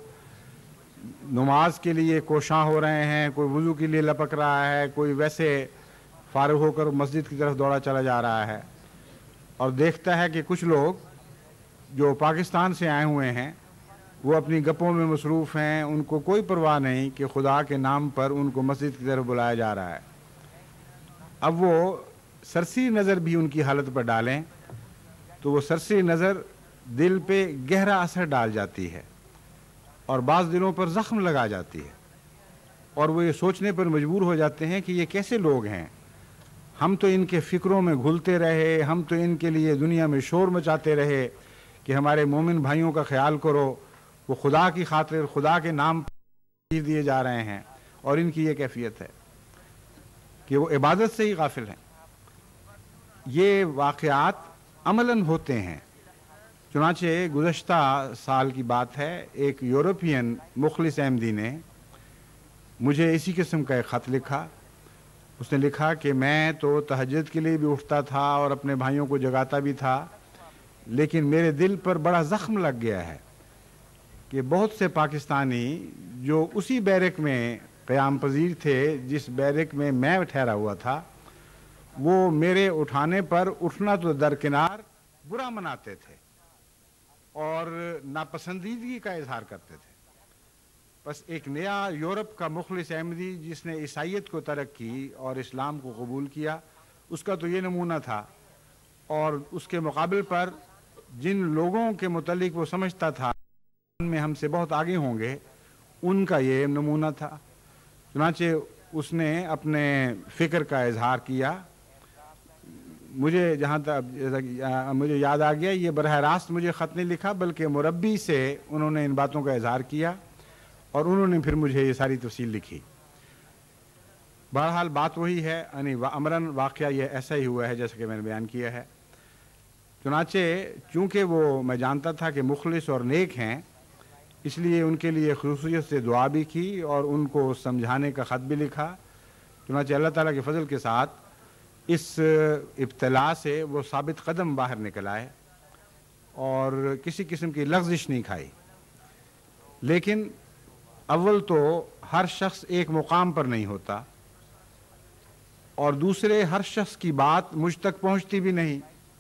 نماز کے لیے کوشاں ہو رہے ہیں، کوئی وضو کے لیے لپک رہا ہے، کوئی ویسے فارغ ہو کر مسجد کی طرف دوڑا چلا جا رہا ہے، اور دیکھتا ہے کہ کچھ لوگ جو پاکستان سے آئے ہوئے ہیں وہ اپنی گپوں میں مصروف ہیں، ان کو کوئی پرواہ نہیں کہ خدا کے نام پر ان کو مسجد کی طرف بلایا جا رہا ہے۔ اب وہ سرسری نظر بھی ان کی حالت پر ڈالیں تو وہ سرسری نظر دل پہ گہرا اثر ڈال جاتی ہے اور بعض دلوں پر زخم لگا جاتی ہے، اور وہ یہ سوچنے پر مجبور ہو جاتے ہیں کہ یہ کیسے لوگ ہیں، ہم تو ان کے فکروں میں گھلتے رہے، ہم تو ان کے لیے دنیا میں شور مچاتے رہے کہ ہمارے مومن بھائیوں کا خیال کرو، وہ خدا کی خاطر خدا کے نام پر دیے جا رہے ہیں، اور ان کی یہ کیفیت ہے کہ وہ عبادت سے ہی غافل ہیں۔ یہ واقعات عملاً ہوتے ہیں۔ چنانچہ گزشتہ سال کی بات ہے، ایک یورپین مخلص احمدی نے مجھے اسی قسم کا ایک خط لکھا۔ اس نے لکھا کہ میں تو تہجد کے لیے بھی اٹھتا تھا اور اپنے بھائیوں کو جگاتا بھی تھا، لیکن میرے دل پر بڑا زخم لگ گیا ہے کہ بہت سے پاکستانی جو اسی بیرک میں قیام پذیر تھے جس بیرک میں میں ٹھہرا ہوا تھا، وہ میرے اٹھانے پر اٹھنا تو درکنار برا مناتے تھے اور ناپسندیدگی کا اظہار کرتے تھے۔ بس ایک نیا یورپ کا مخلص احمدی جس نے عیسائیت کو ترک کی اور اسلام کو قبول کیا، اس کا تو یہ نمونہ تھا، اور اس کے مقابل پر جن لوگوں کے متعلق وہ سمجھتا تھا ان میں ہم سے بہت آگے ہوں گے، ان کا یہ نمونہ تھا۔ چنانچہ اس نے اپنے فکر کا اظہار کیا۔ مجھے جہاں تک مجھے یاد آ گیا، یہ براہ راست مجھے خط نہیں لکھا بلکہ مربی سے انہوں نے ان باتوں کا اظہار کیا، اور انہوں نے پھر مجھے یہ ساری تفصیل لکھی۔ بہرحال بات وہی ہے، یعنی عملاً واقعہ یہ ایسا ہی ہوا ہے جیسا کہ میں نے بیان کیا ہے۔ چنانچہ چونکہ وہ میں جانتا تھا کہ مخلص اور نیک ہیں، اس لیے ان کے لیے خصوصیت سے دعا بھی کی اور ان کو سمجھانے کا خط بھی لکھا۔ چنانچہ اللہ تعالیٰ کے فضل کے ساتھ اس ابتلا سے وہ ثابت قدم باہر نکل آئے اور کسی قسم کی لغزش نہیں کھائی۔ لیکن اول تو ہر شخص ایک مقام پر نہیں ہوتا، اور دوسرے ہر شخص کی بات مجھ تک پہنچتی بھی نہیں،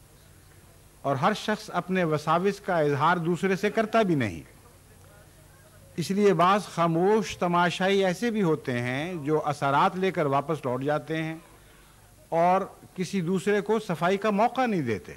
اور ہر شخص اپنے وساوس کا اظہار دوسرے سے کرتا بھی نہیں۔ اس لیے بعض خاموش تماشائی ایسے بھی ہوتے ہیں جو اثرات لے کر واپس لوٹ جاتے ہیں اور کسی دوسرے کو صفائی کا موقع نہیں دیتے۔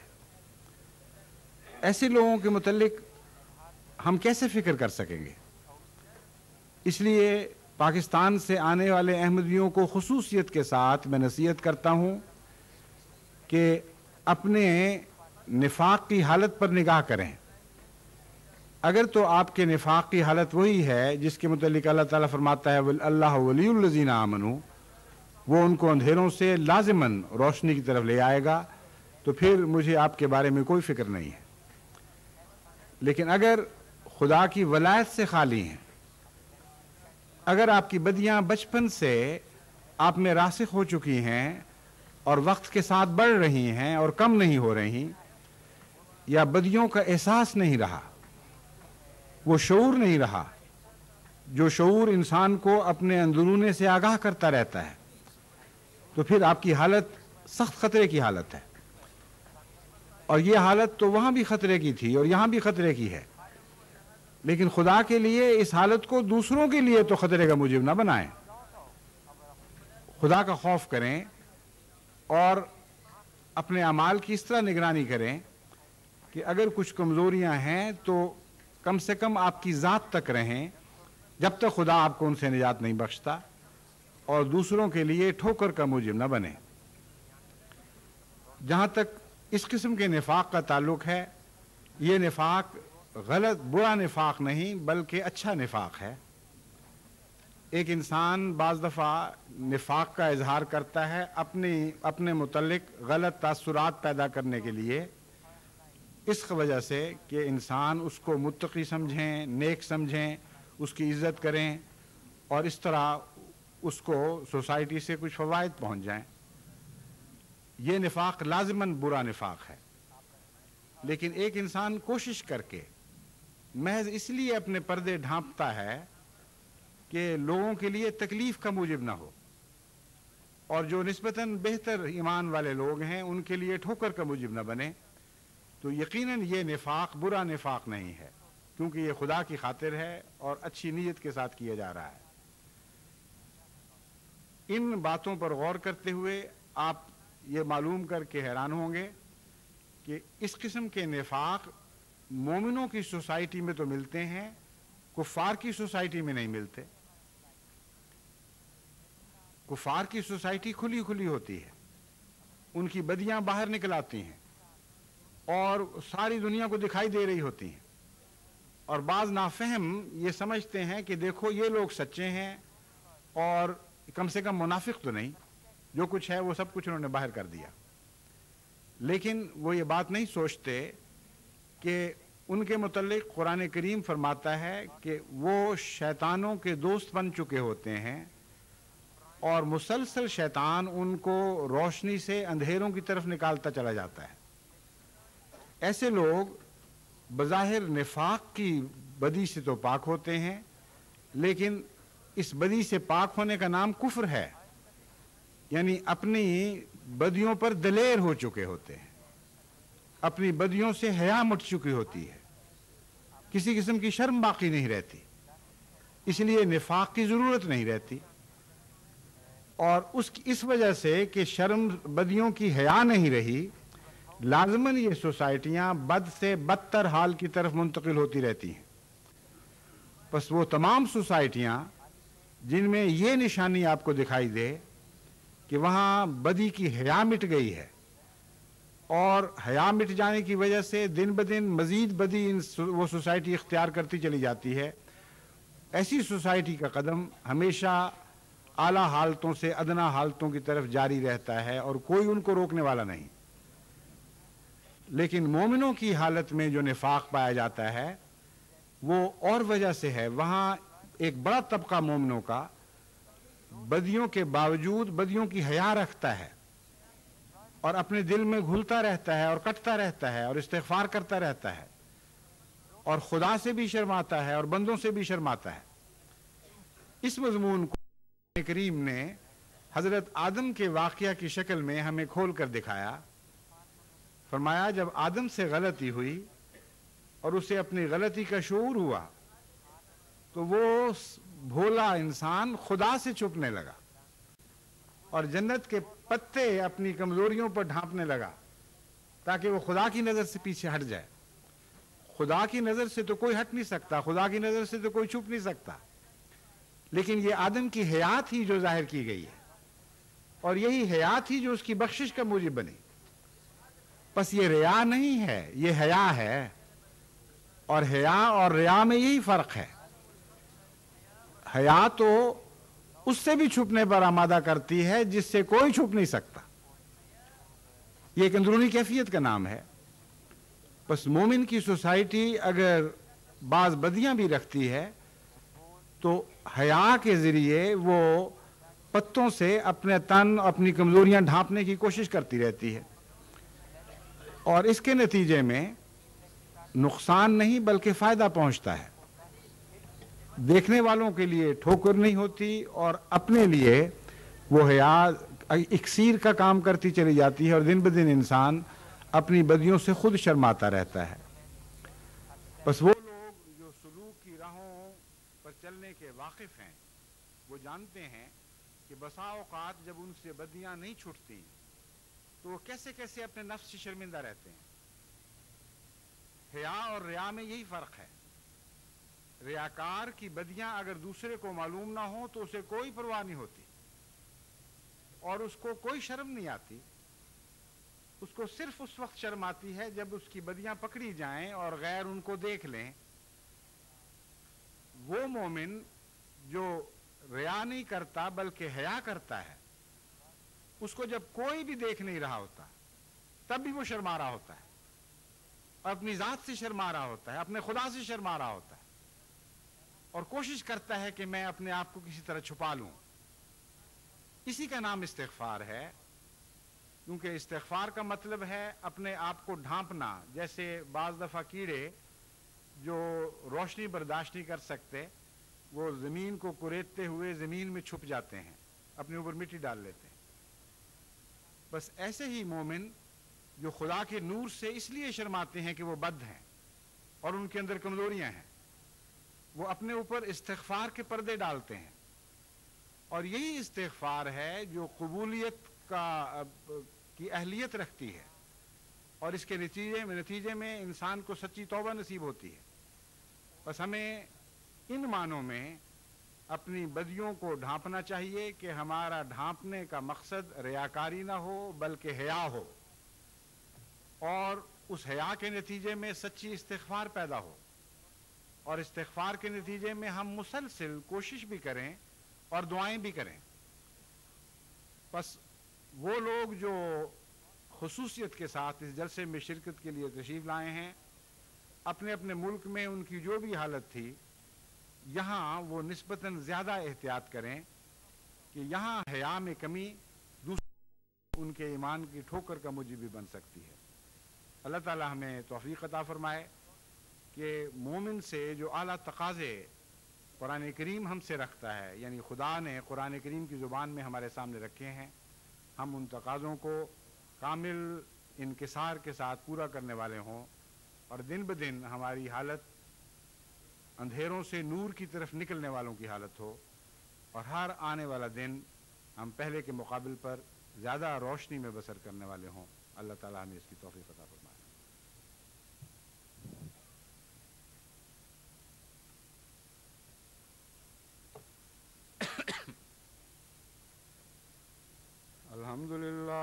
ایسے لوگوں کے متعلق ہم کیسے فکر کر سکیں گے؟ اس لیے پاکستان سے آنے والے احمدیوں کو خصوصیت کے ساتھ میں نصیحت کرتا ہوں کہ اپنے نفاق کی حالت پر نگاہ کریں۔ اگر تو آپ کے نفاق کی حالت وہی ہے جس کے متعلق اللہ تعالیٰ فرماتا ہے اللہ ولی الذین آمنوا، وہ ان کو اندھیروں سے لازماً روشنی کی طرف لے آئے گا، تو پھر مجھے آپ کے بارے میں کوئی فکر نہیں ہے۔ لیکن اگر خدا کی ولایت سے خالی ہیں، اگر آپ کی بدیاں بچپن سے آپ میں راسخ ہو چکی ہیں اور وقت کے ساتھ بڑھ رہی ہیں اور کم نہیں ہو رہی، یا بدیوں کا احساس نہیں رہا، وہ شعور نہیں رہا جو شعور انسان کو اپنے اندرونے سے آگاہ کرتا رہتا ہے، تو پھر آپ کی حالت سخت خطرے کی حالت ہے. اور یہ حالت تو وہاں بھی خطرے کی تھی اور یہاں بھی خطرے کی ہے، لیکن خدا کے لیے اس حالت کو دوسروں کے لیے تو خطرے کا موجب نہ بنائیں. خدا کا خوف کریں اور اپنے اعمال کی اس طرح نگرانی کریں کہ اگر کچھ کمزوریاں ہیں تو کم سے کم آپ کی ذات تک رہیں جب تک خدا آپ کو ان سے نجات نہیں بخشتا، اور دوسروں کے لیے ٹھوکر کا موجب نہ بنے. جہاں تک اس قسم کے نفاق کا تعلق ہے، یہ نفاق غلط برا نفاق نہیں بلکہ اچھا نفاق ہے. ایک انسان بعض دفعہ نفاق کا اظہار کرتا ہے اپنے متعلق غلط تاثرات پیدا کرنے کے لیے، اس وجہ سے کہ انسان اس کو متقی سمجھیں، نیک سمجھیں، اس کی عزت کریں اور اس طرح اس کو سوسائٹی سے کچھ فوائد پہنچ جائیں. یہ نفاق لازماً برا نفاق ہے. لیکن ایک انسان کوشش کر کے محض اس لیے اپنے پردے ڈھانپتا ہے کہ لوگوں کے لیے تکلیف کا موجب نہ ہو، اور جو نسبتاً بہتر ایمان والے لوگ ہیں ان کے لیے ٹھوکر کا موجب نہ بنے، تو یقیناً یہ نفاق برا نفاق نہیں ہے، کیونکہ یہ خدا کی خاطر ہے اور اچھی نیت کے ساتھ کیا جا رہا ہے. ان باتوں پر غور کرتے ہوئے آپ یہ معلوم کر کے حیران ہوں گے کہ اس قسم کے نفاق مومنوں کی سوسائٹی میں تو ملتے ہیں، کفار کی سوسائٹی میں نہیں ملتے. کفار کی سوسائٹی کھلی کھلی ہوتی ہے، ان کی بدیاں باہر نکل آتی ہیں اور ساری دنیا کو دکھائی دے رہی ہوتی ہیں، اور بعض نافہم یہ سمجھتے ہیں کہ دیکھو یہ لوگ سچے ہیں اور کم سے کم منافق تو نہیں، جو کچھ ہے وہ سب کچھ انہوں نے باہر کر دیا. لیکن وہ یہ بات نہیں سوچتے کہ ان کے متعلق قرآن کریم فرماتا ہے کہ وہ شیطانوں کے دوست بن چکے ہوتے ہیں اور مسلسل شیطان ان کو روشنی سے اندھیروں کی طرف نکالتا چلا جاتا ہے. ایسے لوگ بظاہر نفاق کی بدی سے تو پاک ہوتے ہیں، لیکن اس بدی سے پاک ہونے کا نام کفر ہے، یعنی اپنی بدیوں پر دلیر ہو چکے ہوتے ہیں، اپنی بدیوں سے حیا مٹ چکی ہوتی ہے، کسی قسم کی شرم باقی نہیں رہتی، اس لیے نفاق کی ضرورت نہیں رہتی. اور اس وجہ سے کہ شرم بدیوں کی حیا نہیں رہی، لازماً یہ سوسائٹیاں بد سے بدتر حال کی طرف منتقل ہوتی رہتی ہیں. بس وہ تمام سوسائٹیاں جن میں یہ نشانی آپ کو دکھائی دے کہ وہاں بدی کی حیا مٹ گئی ہے اور حیا مٹ جانے کی وجہ سے دن بدن مزید بدی وہ سوسائٹی اختیار کرتی چلی جاتی ہے، ایسی سوسائٹی کا قدم ہمیشہ اعلیٰ حالتوں سے ادنا حالتوں کی طرف جاری رہتا ہے اور کوئی ان کو روکنے والا نہیں. لیکن مومنوں کی حالت میں جو نفاق پایا جاتا ہے وہ اور وجہ سے ہے. وہاں ایک بڑا طبقہ مومنوں کا بدیوں کے باوجود بدیوں کی حیا رکھتا ہے اور اپنے دل میں گھلتا رہتا ہے اور کٹتا رہتا ہے اور استغفار کرتا رہتا ہے اور خدا سے بھی شرماتا ہے اور بندوں سے بھی شرماتا ہے. اس مضمون کو قرآن کریم نے حضرت آدم کے واقعہ کی شکل میں ہمیں کھول کر دکھایا. فرمایا جب آدم سے غلطی ہوئی اور اسے اپنی غلطی کا شعور ہوا تو وہ بھولا انسان خدا سے چھپنے لگا اور جنت کے پتے اپنی کمزوریوں پر ڈھانپنے لگا تاکہ وہ خدا کی نظر سے پیچھے ہٹ جائے. خدا کی نظر سے تو کوئی ہٹ نہیں سکتا، خدا کی نظر سے تو کوئی چھپ نہیں سکتا، لیکن یہ آدم کی حیات ہی جو ظاہر کی گئی ہے اور یہی حیات ہی جو اس کی بخشش کا موجب بنی. بس یہ ریا نہیں ہے، یہ حیا ہے، اور حیا اور ریا میں یہی فرق ہے. حیا تو اس سے بھی چھپنے پر آمادہ کرتی ہے جس سے کوئی چھپ نہیں سکتا، یہ ایک اندرونی کیفیت کا نام ہے. بس مومن کی سوسائٹی اگر بعض بدیاں بھی رکھتی ہے تو حیا کے ذریعے وہ پتوں سے اپنے تن اپنی کمزوریاں ڈھانپنے کی کوشش کرتی رہتی ہے، اور اس کے نتیجے میں نقصان نہیں بلکہ فائدہ پہنچتا ہے. دیکھنے والوں کے لیے ٹھوکر نہیں ہوتی اور اپنے لیے وہ حیا اکسیر کا کام کرتی چلی جاتی ہے، اور دن بدن انسان اپنی بدیوں سے خود شرماتا رہتا ہے۔ بس وہ لوگ جو سلوک کی راہوں پر چلنے کے واقف ہیں وہ جانتے ہیں کہ بسا اوقات جب ان سے بدیاں نہیں چھوٹتی تو وہ کیسے کیسے اپنے نفس سے شرمندہ رہتے ہیں۔ حیا اور ریا میں یہی فرق ہے۔ ریاکار کی بدیاں اگر دوسرے کو معلوم نہ ہوں تو اسے کوئی پرواہ نہیں ہوتی اور اس کو کوئی شرم نہیں آتی، اس کو صرف اس وقت شرم آتی ہے جب اس کی بدیاں پکڑی جائیں اور غیر ان کو دیکھ لیں۔ وہ مومن جو ریا نہیں کرتا بلکہ حیا کرتا ہے، اس کو جب کوئی بھی دیکھ نہیں رہا ہوتا تب بھی وہ شرما رہا ہوتا ہے، اپنی ذات سے شرما رہا ہوتا ہے، اپنے خدا سے شرما رہا ہوتا ہے، اور کوشش کرتا ہے کہ میں اپنے آپ کو کسی طرح چھپا لوں۔ اسی کا نام استغفار ہے، کیونکہ استغفار کا مطلب ہے اپنے آپ کو ڈھانپنا۔ جیسے بعض دفعہ کیڑے جو روشنی برداشت نہیں کر سکتے وہ زمین کو کریدتے ہوئے زمین میں چھپ جاتے ہیں، اپنے اوپر مٹی ڈال لیتے ہیں۔ بس ایسے ہی مومن جو خدا کے نور سے اس لیے شرماتے ہیں کہ وہ بد ہیں اور ان کے اندر کمزوریاں ہیں، وہ اپنے اوپر استغفار کے پردے ڈالتے ہیں، اور یہی استغفار ہے جو قبولیت کی اہلیت رکھتی ہے، اور اس کے نتیجے میں انسان کو سچی توبہ نصیب ہوتی ہے۔ بس ہمیں ان معنوں میں اپنی بدیوں کو ڈھانپنا چاہیے کہ ہمارا ڈھانپنے کا مقصد ریاکاری نہ ہو بلکہ حیا ہو، اور اس حیا کے نتیجے میں سچی استغفار پیدا ہو، اور استغفار کے نتیجے میں ہم مسلسل کوشش بھی کریں اور دعائیں بھی کریں۔ بس وہ لوگ جو خصوصیت کے ساتھ اس جلسے میں شرکت کے لیے تشریف لائے ہیں، اپنے اپنے ملک میں ان کی جو بھی حالت تھی، یہاں وہ نسبتاً زیادہ احتیاط کریں کہ یہاں حیا میں کمی دوسرے ان کے ایمان کی ٹھوکر کا موجب بھی بن سکتی ہے۔ اللہ تعالی ہمیں توفیق عطا فرمائے کہ مومن سے جو اعلیٰ تقاضے قرآن کریم ہم سے رکھتا ہے، یعنی خدا نے قرآن کریم کی زبان میں ہمارے سامنے رکھے ہیں، ہم ان تقاضوں کو کامل انکسار کے ساتھ پورا کرنے والے ہوں، اور دن بدن ہماری حالت اندھیروں سے نور کی طرف نکلنے والوں کی حالت ہو، اور ہر آنے والا دن ہم پہلے کے مقابل پر زیادہ روشنی میں بسر کرنے والے ہوں۔ اللہ تعالیٰ ہمیں اس کی توفیق عطا فرمائے۔ الحمد للہ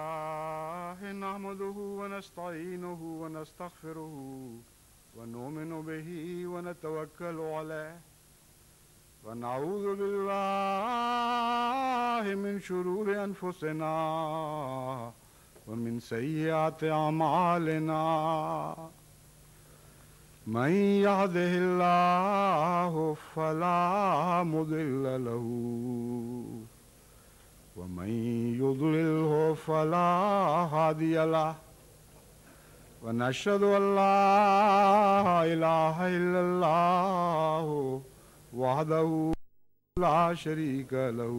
نحمده ونستعینه ونستغفره ونؤمن به ونتوکل علیہ ونعوذ باللہ من شرور انفسنا ومن سیئات اعمالنا من يهده اللہ فلا مضل له ومن يضلله فلا هادي له ونشهد أن لا إله إلا الله وحده لا شريك له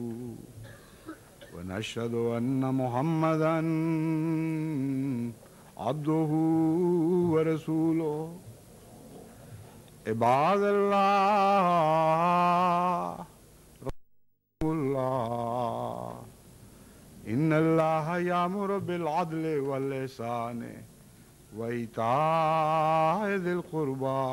ونشهد أن محمدا عبده ورسوله عباد الله إن الله يأمر بالعدل والإحسان وإيتاء ذي القربى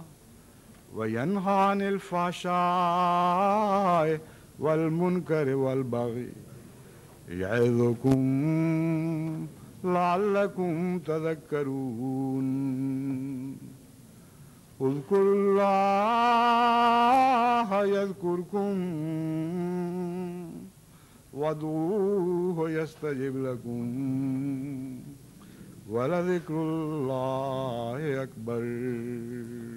وينهى عن الفحشاء والمنكر والبغي يعظكم لعلكم تذكرون اذكروا الله يذكركم وادعوه يستجب لكم ولذكر الله أكبر